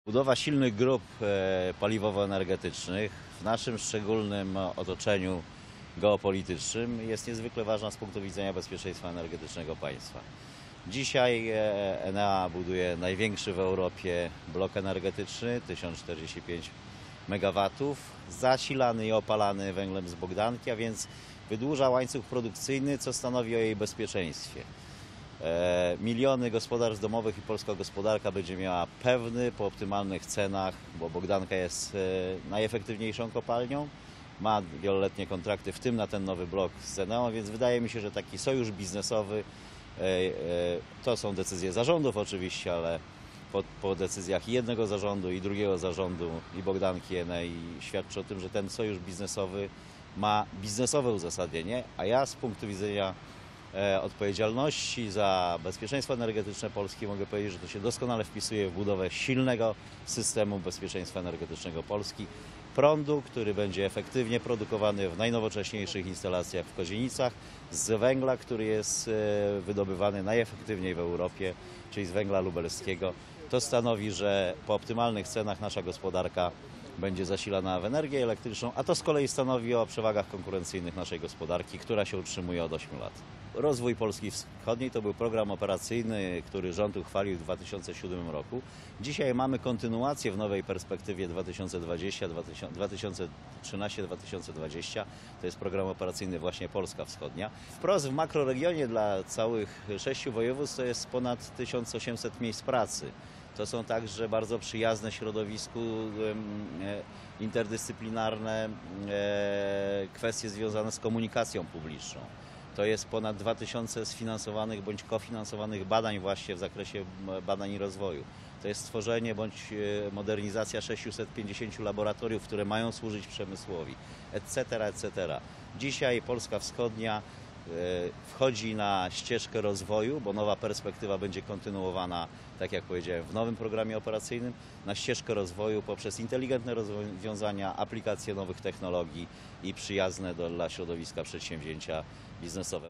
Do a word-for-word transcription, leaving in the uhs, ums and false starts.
Budowa silnych grup paliwowo-energetycznych w naszym szczególnym otoczeniu geopolitycznym jest niezwykle ważna z punktu widzenia bezpieczeństwa energetycznego państwa. Dzisiaj Enea buduje największy w Europie blok energetyczny, tysiąc czterdzieści pięć megawatów, zasilany i opalany węglem z Bogdanki, a więc wydłuża łańcuch produkcyjny, co stanowi o jej bezpieczeństwie. Miliony gospodarstw domowych i polska gospodarka będzie miała pewny po optymalnych cenach, bo Bogdanka jest najefektywniejszą kopalnią, ma wieloletnie kontrakty, w tym na ten nowy blok z Eneą, więc wydaje mi się, że taki sojusz biznesowy, to są decyzje zarządów oczywiście, ale po, po decyzjach jednego zarządu i drugiego zarządu i Bogdanki, Enei świadczy o tym, że ten sojusz biznesowy ma biznesowe uzasadnienie, a ja z punktu widzenia odpowiedzialności za bezpieczeństwo energetyczne Polski mogę powiedzieć, że to się doskonale wpisuje w budowę silnego systemu bezpieczeństwa energetycznego Polski. Prądu, który będzie efektywnie produkowany w najnowocześniejszych instalacjach w Kozienicach, z węgla, który jest wydobywany najefektywniej w Europie, czyli z węgla lubelskiego. To stanowi, że po optymalnych cenach nasza gospodarka będzie zasilana w energię elektryczną, a to z kolei stanowi o przewagach konkurencyjnych naszej gospodarki, która się utrzymuje od ośmiu lat. Rozwój Polski Wschodniej to był program operacyjny, który rząd uchwalił w dwa tysiące siódmym roku. Dzisiaj mamy kontynuację w nowej perspektywie dwa tysiące dwudziesty dwa tysiące trzynasty dwa tysiące dwudziesty. To jest program operacyjny właśnie Polska Wschodnia. Wprost w makroregionie dla całych sześciu województw to jest ponad tysiąc osiemset miejsc pracy. To są także bardzo przyjazne środowisku interdyscyplinarne kwestie związane z komunikacją publiczną. To jest ponad dwa tysiące sfinansowanych bądź kofinansowanych badań właśnie w zakresie badań i rozwoju. To jest stworzenie bądź modernizacja sześciuset pięćdziesięciu laboratoriów, które mają służyć przemysłowi, et cetera, et cetera. Dzisiaj Polska Wschodnia wchodzi na ścieżkę rozwoju, bo nowa perspektywa będzie kontynuowana, tak jak powiedziałem, w nowym programie operacyjnym, na ścieżkę rozwoju poprzez inteligentne rozwiązania, aplikacje nowych technologii i przyjazne dla środowiska przedsięwzięcia biznesowe.